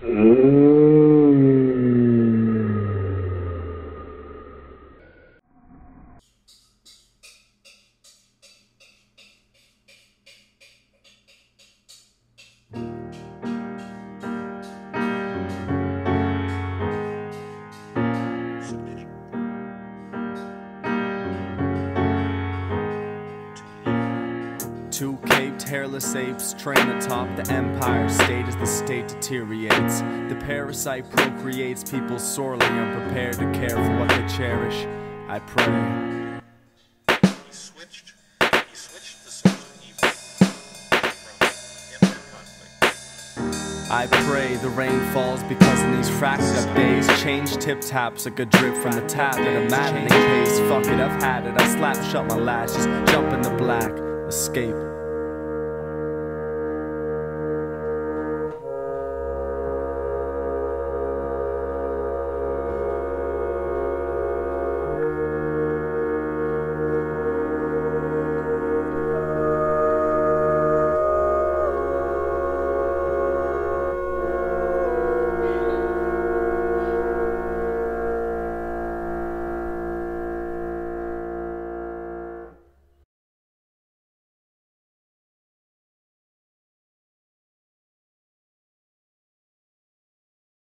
Two caped, hairless apes train atop the empire state as the state deteriorates. The parasite procreates people sorely unprepared to care for what they cherish. I pray. He switched the source of evil from inner conflict. I pray the rain falls because in these fracked up days change tip taps like a drip from the tap at a maddening pace. Fuck it, I've had it. I slap shut my lashes, jump in the black, escape.